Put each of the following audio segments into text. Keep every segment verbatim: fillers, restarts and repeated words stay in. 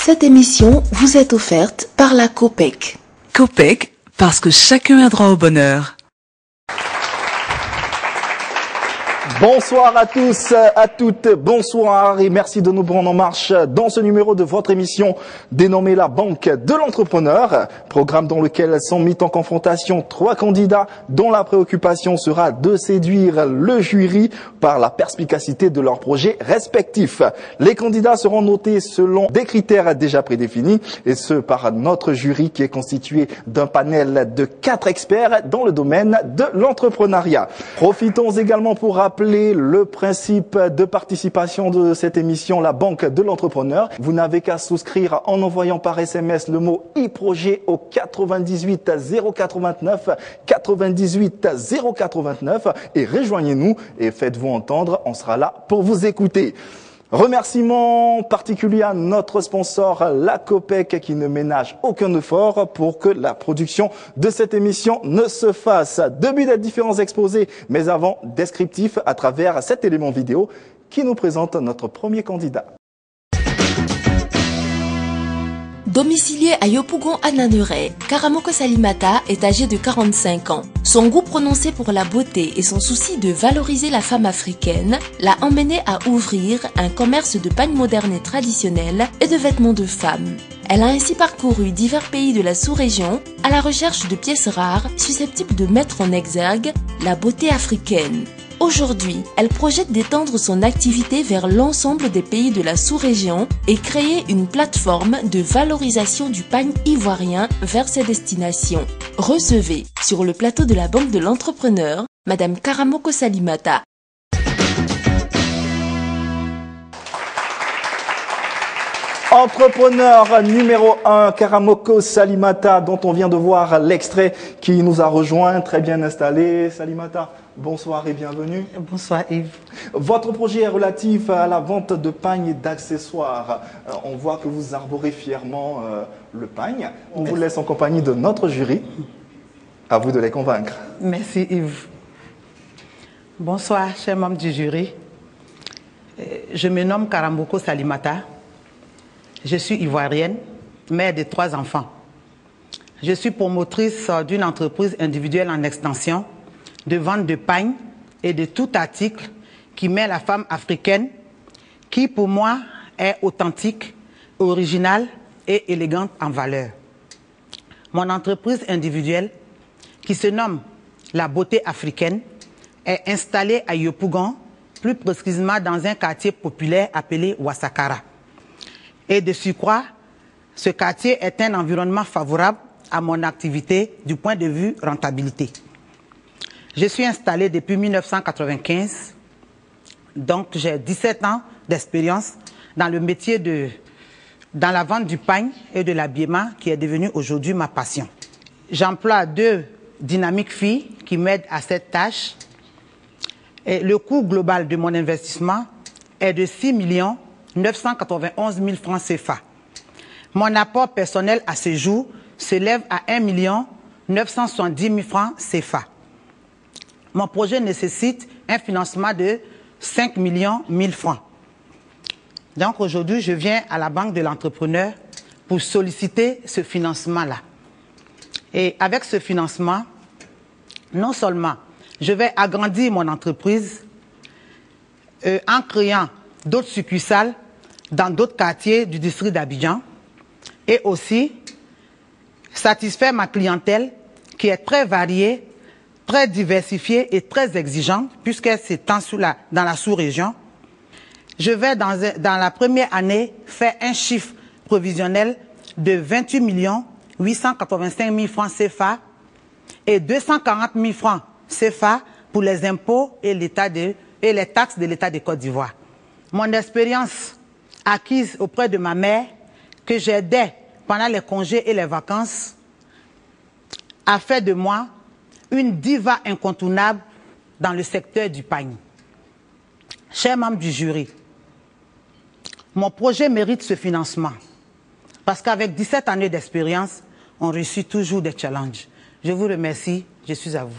Cette émission vous est offerte par la COPEC. COPEC, parce que chacun a droit au bonheur. Bonsoir à tous, à toutes, bonsoir et merci de nous prendre en marche dans ce numéro de votre émission dénommée La Banque de l'Entrepreneur, programme dans lequel sont mis en confrontation trois candidats dont la préoccupation sera de séduire le jury par la perspicacité de leurs projets respectifs. Les candidats seront notés selon des critères déjà prédéfinis et ce par notre jury qui est constitué d'un panel de quatre experts dans le domaine de l'entrepreneuriat. Profitons également pour rappeler le principe de participation de cette émission, la Banque de l'Entrepreneur. Vous n'avez qu'à souscrire en envoyant par S M S le mot e-projet au quatre-vingt-dix-huit zéro quatre-vingt-neuf, quatre-vingt-dix-huit zéro quatre-vingt-neuf et rejoignez-nous et faites-vous entendre, on sera là pour vous écouter. Remerciement particulier à notre sponsor, la COPEC, qui ne ménage aucun effort pour que la production de cette émission ne se fasse. Début des différents exposés, mais avant, descriptif à travers cet élément vidéo qui nous présente notre premier candidat. Domicilié à Yopougon à Naneret, Karamoko Salimata est âgé de quarante-cinq ans. Son goût prononcé pour la beauté et son souci de valoriser la femme africaine l'a emmené à ouvrir un commerce de pagnes modernes et traditionnels et de vêtements de femmes. Elle a ainsi parcouru divers pays de la sous-région à la recherche de pièces rares susceptibles de mettre en exergue la beauté africaine. Aujourd'hui, elle projette d'étendre son activité vers l'ensemble des pays de la sous-région et créer une plateforme de valorisation du pagne ivoirien vers ses destinations. Recevez, sur le plateau de la Banque de l'Entrepreneur, Madame Karamoko Salimata. Entrepreneur numéro un, Karamoko Salimata, dont on vient de voir l'extrait qui nous a rejoint, très bien installé. Salimata, bonsoir et bienvenue. Bonsoir Yves. Votre projet est relatif à la vente de pagnes et d'accessoires. Euh, on voit que vous arborez fièrement euh, le pagne. On Merci. vous laisse en compagnie de notre jury. À vous de les convaincre. Merci Yves. Bonsoir, chers membres du jury. Je me nomme Karamoko Salimata. Je suis ivoirienne, mère de trois enfants. Je suis promotrice d'une entreprise individuelle en extension de vente de pagnes et de tout article qui met la femme africaine, qui pour moi est authentique, originale et élégante en valeur. Mon entreprise individuelle, qui se nomme La Beauté Africaine, est installée à Yopougon, plus précisément dans un quartier populaire appelé Ouassakara. Et de surcroît, ce quartier est un environnement favorable à mon activité du point de vue rentabilité. Je suis installée depuis mille neuf cent quatre-vingt-quinze, donc j'ai dix-sept ans d'expérience dans le métier de, dans la vente du pagne et de l'habillement qui est devenu aujourd'hui ma passion. J'emploie deux dynamiques filles qui m'aident à cette tâche. Et le coût global de mon investissement est de six millions neuf cent quatre-vingt-onze mille francs C F A. Mon apport personnel à ce jour s'élève à un million neuf cent soixante-dix mille francs C F A. Mon projet nécessite un financement de cinq millions mille francs. Donc aujourd'hui, je viens à la Banque de l'Entrepreneur pour solliciter ce financement-là. Et avec ce financement, non seulement je vais agrandir mon entreprise euh, en créant d'autres succursales dans d'autres quartiers du district d'Abidjan et aussi satisfaire ma clientèle qui est très variée, très diversifiée et très exigeante puisqu'elle s'étend dans la sous-région. Je vais dans, dans la première année faire un chiffre provisionnel de vingt-huit millions huit cent quatre-vingt-cinq mille francs C F A et deux cent quarante mille francs C F A pour les impôts et, l'État de, et les taxes de l'État de Côte d'Ivoire. Mon expérience acquise auprès de ma mère, que j'aidais pendant les congés et les vacances, a fait de moi une diva incontournable dans le secteur du pagne. Chers membres du jury, mon projet mérite ce financement parce qu'avec dix-sept années d'expérience, on réussit toujours des challenges. Je vous remercie, je suis à vous.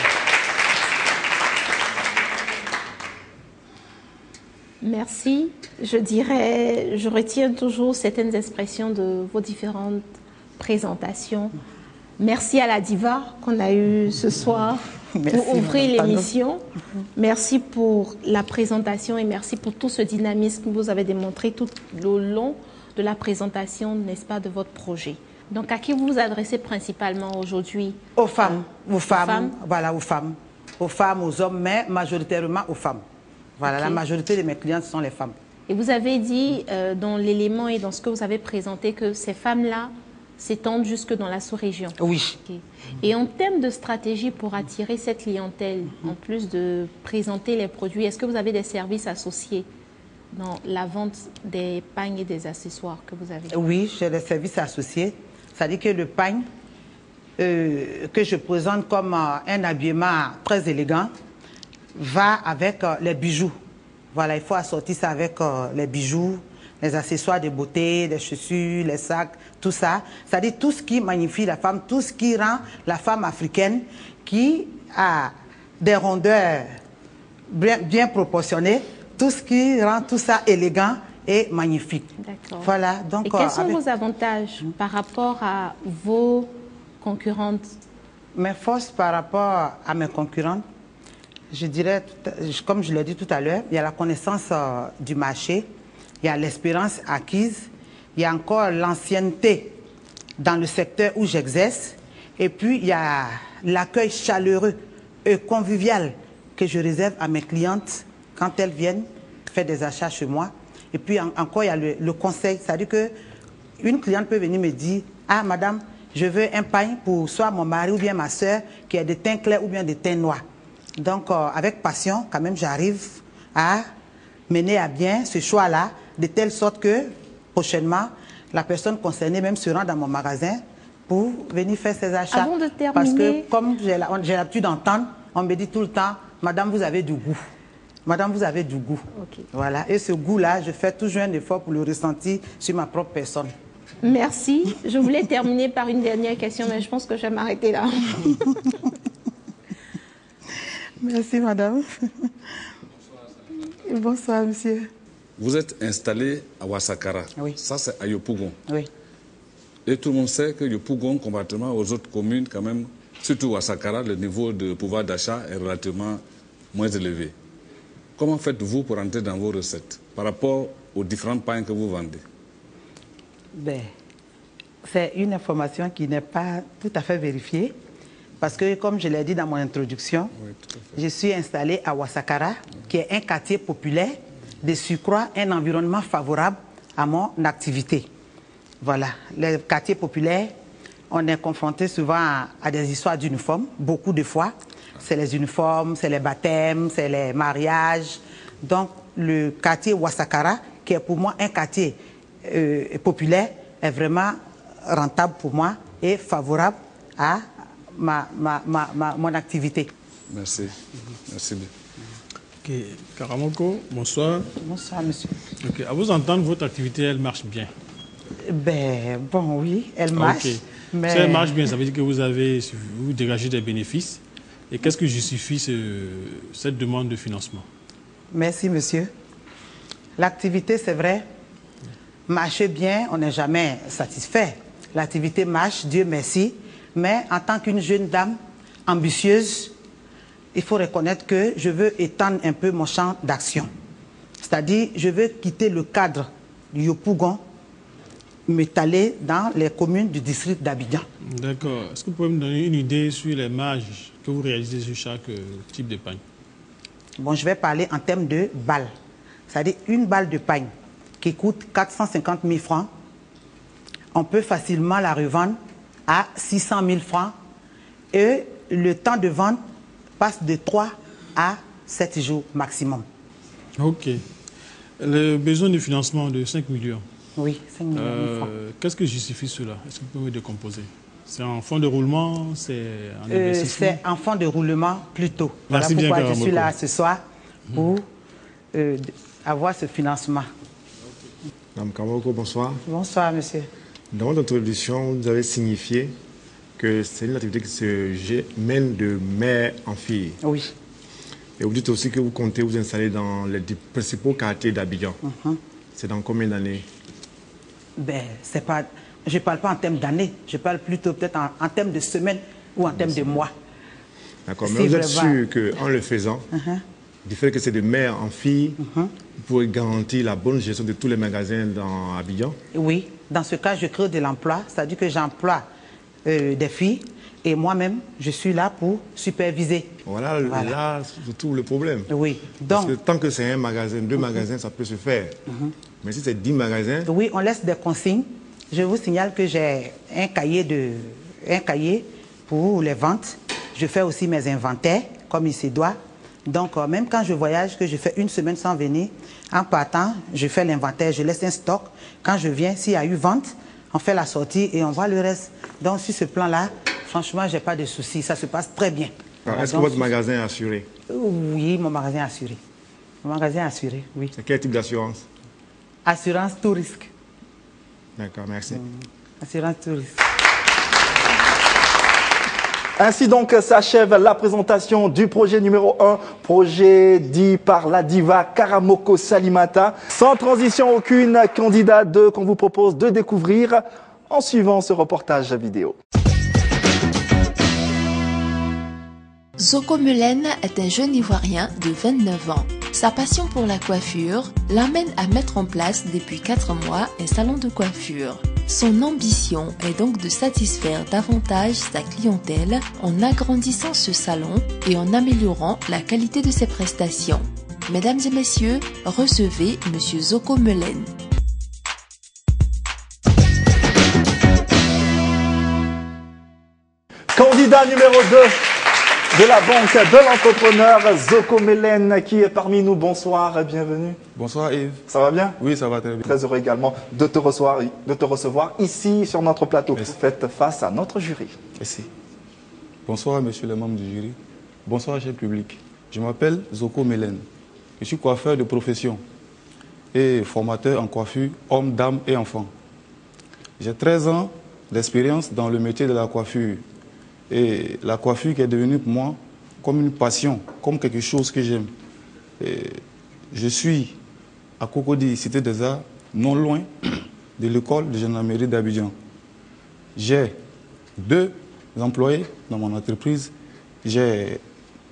Merci. Je dirais, je retiens toujours certaines expressions de vos différentes présentations. Merci à la diva qu'on a eue ce soir Merci, pour ouvrir Madame l'émission. Merci pour la présentation et merci pour tout ce dynamisme que vous avez démontré tout le long de la présentation, n'est-ce pas, de votre projet. Donc, à qui vous vous adressez principalement aujourd'hui? Aux femmes, aux, aux femmes, femmes, voilà, aux femmes. Aux femmes, aux hommes, mais majoritairement aux femmes. Voilà, okay. La majorité de mes clients sont les femmes. Et vous avez dit euh, dans l'élément et dans ce que vous avez présenté que ces femmes-là s'étendent jusque dans la sous-région. Oui. Okay. Et en termes de stratégie pour attirer cette clientèle, mm-hmm. en plus de présenter les produits, est-ce que vous avez des services associés dans la vente des pagnes et des accessoires que vous avez? Oui, j'ai des services associés. C'est-à-dire que le pagne euh, que je présente comme euh, un habillement très élégant va avec euh, les bijoux. Voilà, il faut assortir ça avec euh, les bijoux, les accessoires de beauté, les chaussures, les sacs, tout ça. C'est-à-dire tout ce qui magnifie la femme, tout ce qui rend la femme africaine, qui a des rondeurs bien, bien proportionnées, tout ce qui rend tout ça élégant et magnifique. D'accord. Voilà, donc, et quels euh, sont avec... vos avantages mmh. par rapport à vos concurrentes? Mes forces par rapport à mes concurrentes, je dirais, comme je l'ai dit tout à l'heure, il y a la connaissance euh, du marché, il y a l'expérience acquise, il y a encore l'ancienneté dans le secteur où j'exerce, et puis il y a l'accueil chaleureux et convivial que je réserve à mes clientes quand elles viennent faire des achats chez moi. Et puis en, encore il y a le, le conseil, c'est-à-dire qu'une cliente peut venir me dire « Ah madame, je veux un pagne pour soit mon mari ou bien ma soeur qui a des teints clairs ou bien des teints noirs. » Donc euh, avec passion, quand même, j'arrive à mener à bien ce choix-là, de telle sorte que prochainement, la personne concernée même se rend dans mon magasin pour venir faire ses achats. Avant de terminer... Parce que comme j'ai l'habitude d'entendre, on me dit tout le temps « Madame, vous avez du goût. Madame, vous avez du goût. Okay. » Voilà. Et ce goût-là, je fais toujours un effort pour le ressentir sur ma propre personne. Merci. Je voulais terminer par une dernière question, mais je pense que je vais m'arrêter là. Merci, madame. Bonsoir, Bonsoir, monsieur. Vous êtes installé à Ouassakara. Oui. Ça, c'est à Yopougon. Oui. Et tout le monde sait que Yopougon, comparativement aux autres communes, quand même, surtout Ouassakara, le niveau de pouvoir d'achat est relativement moins élevé. Comment faites-vous pour entrer dans vos recettes par rapport aux différentes pagnes que vous vendez? Ben, c'est une information qui n'est pas tout à fait vérifiée. Parce que, comme je l'ai dit dans mon introduction, oui, je suis installée à Ouassakara, qui est un quartier populaire, de surcroît, un environnement favorable à mon activité. Voilà, les quartiers populaires, on est confronté souvent à, à des histoires d'uniformes, beaucoup de fois. C'est les uniformes, c'est les baptêmes, c'est les mariages. Donc, le quartier Ouassakara, qui est pour moi un quartier euh, populaire, est vraiment rentable pour moi et favorable à Ma, ma, ma, ma, mon activité. Merci. Merci bien. Okay. Karamoko, bonsoir. Bonsoir, monsieur. Okay. À vous entendre, votre activité, elle marche bien. Ben, bon, oui, elle marche. Okay. Mais... Si elle marche bien, ça veut dire que vous avez vous dégagez des bénéfices. Et qu'est-ce que justifie ce, cette demande de financement? Merci, monsieur. L'activité, c'est vrai, marche bien, on n'est jamais satisfait. L'activité marche, Dieu merci. Mais en tant qu'une jeune dame ambitieuse, il faut reconnaître que je veux étendre un peu mon champ d'action. C'est-à-dire, je veux quitter le cadre du Yopougon, m'étaler dans les communes du district d'Abidjan. D'accord. Est-ce que vous pouvez me donner une idée sur les marges que vous réalisez sur chaque type de pagne? Bon, je vais parler en termes de balles. C'est-à-dire, une balle de pagne qui coûte quatre cent cinquante mille francs, on peut facilement la revendre à six cent mille francs et le temps de vente passe de trois à sept jours maximum. Ok. Le besoin de financement de cinq millions. Oui, cinq millions. Euh, Qu'est-ce que justifie cela? Est-ce que vous pouvez me décomposer? C'est en fonds de roulement? C'est en euh, investissement? C'est en fonds de roulement plutôt. Merci voilà pourquoi bien, je suis là ce soir pour euh, avoir ce financement. Madame Karamoko, bonsoir. Bonsoir, monsieur. Dans votre introduction, vous avez signifié que c'est une activité qui se mène de mère en fille. Oui. Et vous dites aussi que vous comptez vous installer dans les principaux quartiers d'Abidjan. Uh-huh. C'est dans combien d'années? Ben, c'est pas... Je ne parle pas en termes d'années, je parle plutôt peut-être en, en termes de semaines ou en termes de mois. D'accord, mais vous êtes sûr qu'en le faisant, uh-huh. du fait que c'est de mère en fille, uh-huh. vous pourrez garantir la bonne gestion de tous les magasins dans Abidjan? Oui, dans ce cas, je crée de l'emploi, c'est-à-dire que j'emploie euh, des filles et moi-même, je suis là pour superviser. Voilà, voilà. Là, c'est tout le problème. Oui. Donc, parce que tant que c'est un magasin, deux uh-huh. magasins, ça peut se faire. Uh-huh. Mais si c'est dix magasins... Oui, on laisse des consignes. Je vous signale que j'ai un cahier, de, un cahier pour les ventes. Je fais aussi mes inventaires, comme il se doit. Donc, euh, même quand je voyage, que je fais une semaine sans venir, en partant, je fais l'inventaire, je laisse un stock. Quand je viens, s'il y a eu vente, on fait la sortie et on voit le reste. Donc, sur ce plan-là, franchement, je n'ai pas de soucis. Ça se passe très bien. Est-ce que votre magasin est assuré? Oui, mon magasin est assuré. Mon magasin est assuré, oui. C'est quel type d'assurance? Assurance tout risque. D'accord, merci. Mmh. Assurance tout risque. Ainsi donc s'achève la présentation du projet numéro un, projet dit par la diva Karamoko Salimata. Sans transition aucune, candidat deux qu'on vous propose de découvrir en suivant ce reportage vidéo. Zoko Melen est un jeune Ivoirien de vingt-neuf ans. Sa passion pour la coiffure l'amène à mettre en place depuis quatre mois un salon de coiffure. Son ambition est donc de satisfaire davantage sa clientèle en agrandissant ce salon et en améliorant la qualité de ses prestations. Mesdames et messieurs, recevez Monsieur Zoko Melen. Candidat numéro deux de la banque de l'entrepreneur, Zoko Melen, qui est parmi nous. Bonsoir et bienvenue. Bonsoir Yves. Ça va bien? Oui, ça va très bien. Très heureux également de te recevoir, de te recevoir ici sur notre plateau. Merci. Faites face à notre jury. Merci. Bonsoir monsieur le membre du jury. Bonsoir cher public. Je m'appelle Zoko Melen. Je suis coiffeur de profession et formateur en coiffure hommes, dames et enfants. J'ai treize ans d'expérience dans le métier de la coiffure. Et la coiffure qui est devenue pour moi comme une passion, comme quelque chose que j'aime. Je suis à Cocody, Cité des Arts, non loin de l'école de gendarmerie d'Abidjan. J'ai deux employés dans mon entreprise. J'ai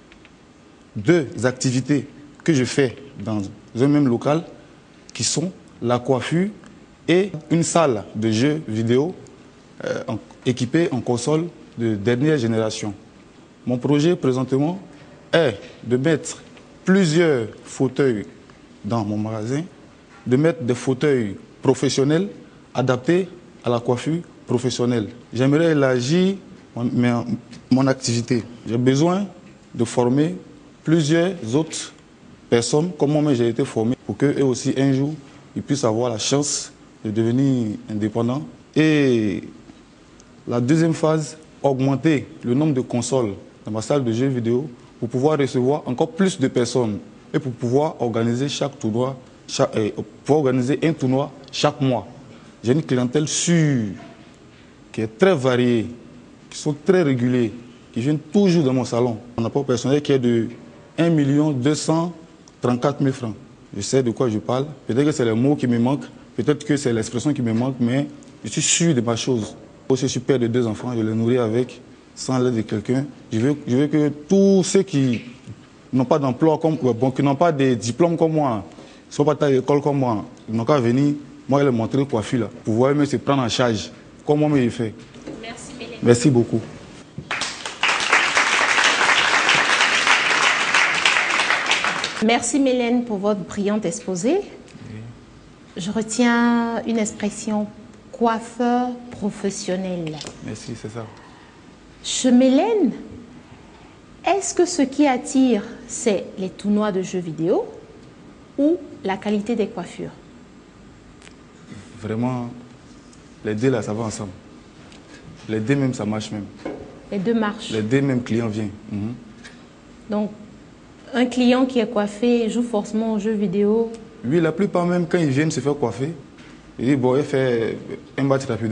deux activités que je fais dans un même local qui sont la coiffure et une salle de jeux vidéo euh, en, équipée en console de dernière génération. Mon projet présentement est de mettre plusieurs fauteuils dans mon magasin, de mettre des fauteuils professionnels adaptés à la coiffure professionnelle. J'aimerais élargir mon, mon activité. J'ai besoin de former plusieurs autres personnes, comme moi-même j'ai été formé, pour qu'eux aussi un jour ils puissent avoir la chance de devenir indépendants. Et la deuxième phase, augmenter le nombre de consoles dans ma salle de jeux vidéo pour pouvoir recevoir encore plus de personnes et pour pouvoir organiser chaque tournoi, chaque, euh, pour organiser un tournoi chaque mois. J'ai une clientèle sûre, qui est très variée, qui sont très réguliers, qui viennent toujours dans mon salon. On n'a pas personnel qui est de un million deux cent trente-quatre mille francs. Je sais de quoi je parle. Peut-être que c'est les mots qui me manquent, peut-être que c'est l'expression qui me manque, mais je suis sûr de ma chose. Aussi, je suis père de deux enfants, je les nourris avec, sans l'aide de quelqu'un. Je veux, je veux que tous ceux qui n'ont pas d'emploi, comme, bon, qui n'ont pas de diplôme comme moi, ne sont pas à l'école comme moi, ils n'ont qu'à venir, moi, leur montrer coiffure, là, pour pouvoir même se prendre en charge, comme moi, je fais. Merci, Mélène. Merci beaucoup. Merci Mélène pour votre brillante exposé. Je retiens une expression, coiffeur professionnel. Merci, c'est ça. Chez Mélène, est-ce que ce qui attire, c'est les tournois de jeux vidéo ou la qualité des coiffures? Vraiment, les deux là, ça va ensemble. Les deux même, ça marche même. Les deux marchent. Les deux même clients viennent. Mm-hmm. Donc, un client qui est coiffé joue forcément aux jeux vidéo? Oui, la plupart même, quand ils viennent se faire coiffer, ils disent, bon, il fait un match rapide.